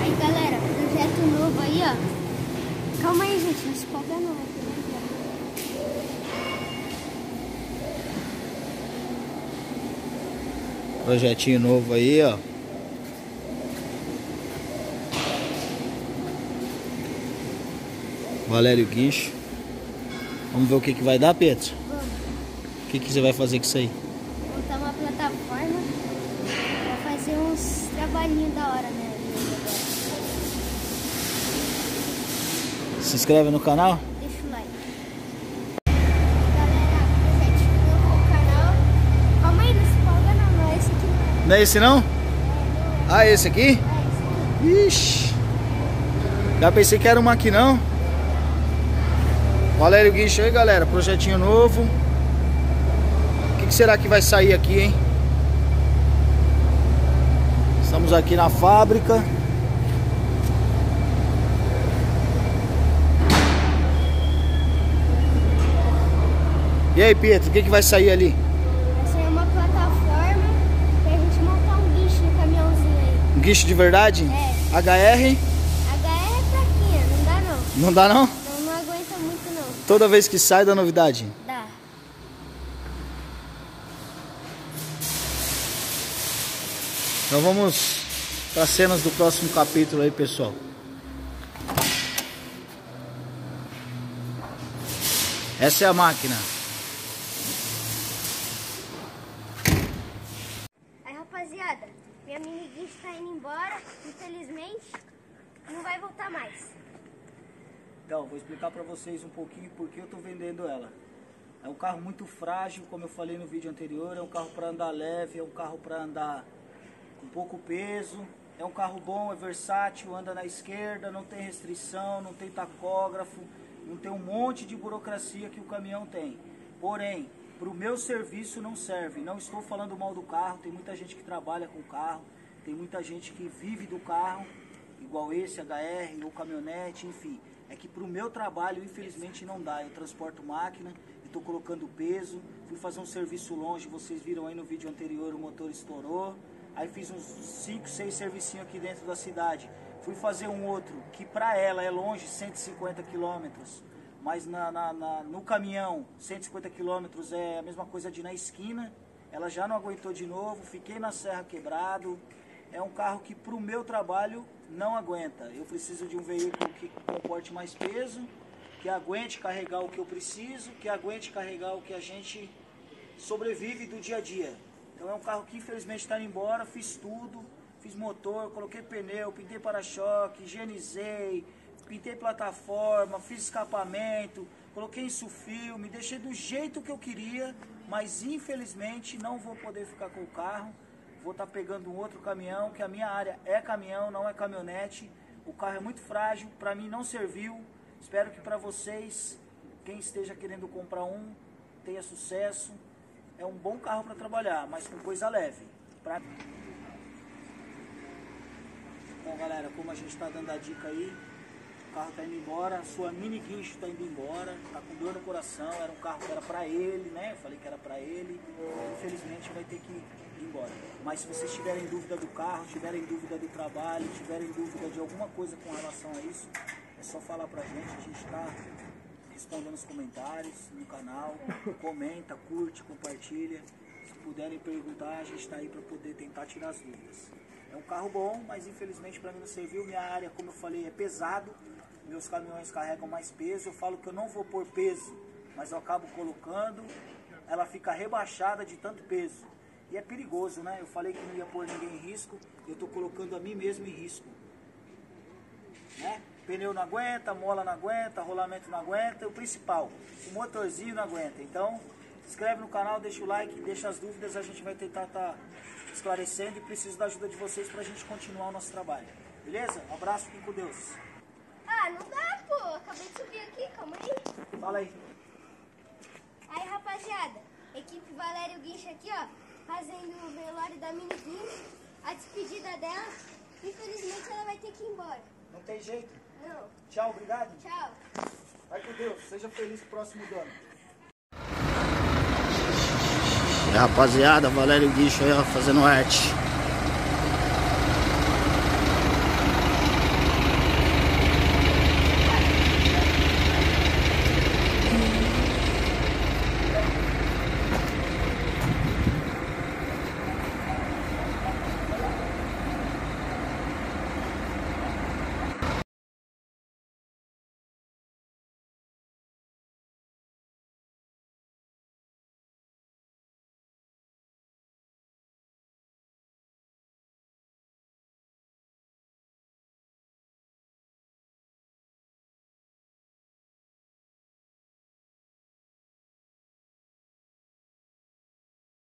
Aí galera, projeto novo aí, ó. Calma aí, gente, não se paga não. Projetinho novo aí, ó. Valério Guincho. Vamos ver o que vai dar, Pedro? Vamos. O que você vai fazer com isso aí? Montar uma plataforma pra fazer uns trabalhinhos da hora, né? Se inscreve no canal. Deixa o like. Galera, projetinho novo no canal. Calma aí, não se paga não é esse aqui não. Não é esse não? Ah, esse aqui? É esse aqui. Ixi. Já pensei que era uma aqui não. Valério Guincho aí, galera. Projetinho novo. O que será que vai sair aqui, hein? Estamos aqui na fábrica. E aí, Pietro, o que vai sair ali? Vai sair uma plataforma pra gente montar um guincho no caminhãozinho aí. Um guincho de verdade? É. HR? HR é fraquinha, não dá não. Não dá não? Não aguenta muito não. Toda vez que sai dá novidade? Dá. Então vamos para as cenas do próximo capítulo aí, pessoal. Essa é a máquina. Aí rapaziada, minha mini guincho tá indo embora, infelizmente não vai voltar mais. Então, vou explicar para vocês um pouquinho porque eu tô vendendo ela. É um carro muito frágil, como eu falei no vídeo anterior, é um carro para andar leve, é um carro para andar com pouco peso, é um carro bom, é versátil, anda na esquerda, não tem restrição, não tem tacógrafo, não tem um monte de burocracia que o caminhão tem. Porém, para o meu serviço não serve. Não estou falando mal do carro, tem muita gente que trabalha com o carro, tem muita gente que vive do carro, igual esse, HR ou caminhonete, enfim. É que para o meu trabalho, infelizmente, não dá. Eu transporto máquina, estou colocando peso, fui fazer um serviço longe, vocês viram aí no vídeo anterior, o motor estourou. Aí fiz uns 5, 6 servicinhos aqui dentro da cidade. Fui fazer um outro, que para ela é longe, 150 quilômetros. Mas no caminhão, 150 quilômetros é a mesma coisa de ir na esquina. Ela já não aguentou de novo, fiquei na serra quebrado. É um carro que para o meu trabalho não aguenta. Eu preciso de um veículo que comporte mais peso, que aguente carregar o que eu preciso, que aguente carregar o que a gente sobrevive do dia a dia. Então é um carro que infelizmente está indo embora, fiz tudo, fiz motor, coloquei pneu, pintei para-choque, higienizei, pintei plataforma, fiz escapamento, coloquei insufio, me deixei do jeito que eu queria, mas infelizmente não vou poder ficar com o carro, vou estar pegando um outro caminhão, que a minha área é caminhão, não é caminhonete, o carro é muito frágil, para mim não serviu, espero que para vocês, quem esteja querendo comprar um, tenha sucesso. É um bom carro para trabalhar, mas com coisa leve. Então galera, como a gente está dando a dica aí, o carro está indo embora, a sua mini guincho está indo embora, está com dor no coração, era um carro que era para ele, né? Eu falei que era para ele, infelizmente vai ter que ir embora. Mas se vocês tiverem dúvida do carro, tiverem dúvida do trabalho, tiverem dúvida de alguma coisa com relação a isso, é só falar pra gente, a gente está respondendo os comentários no canal, comenta, curte, compartilha. Se puderem perguntar, a gente está aí para poder tentar tirar as dúvidas. É um carro bom, mas infelizmente para mim não serviu. Minha área, como eu falei, é pesado. Meus caminhões carregam mais peso. Eu falo que eu não vou pôr peso, mas eu acabo colocando. Ela fica rebaixada de tanto peso. E é perigoso, né? Eu falei que não ia pôr ninguém em risco. Eu estou colocando a mim mesmo em risco. Né? Pneu não aguenta, mola não aguenta, rolamento não aguenta, o principal, o motorzinho não aguenta. Então, se inscreve no canal, deixa o like, deixa as dúvidas, a gente vai tentar estar esclarecendo e preciso da ajuda de vocês pra gente continuar o nosso trabalho. Beleza? Um abraço, fiquem com Deus. Ah, não dá, pô. Acabei de subir aqui, calma aí. Fala aí. Aí, rapaziada, equipe Valério Guincho aqui, ó, fazendo o velório da mini guincho, a despedida dela. Infelizmente, ela vai ter que ir embora. Não tem jeito. Não. Tchau, obrigado. Tchau. Vai com Deus, seja feliz pro próximo dono. Rapaziada, Valério Guincho aí, ó, fazendo arte.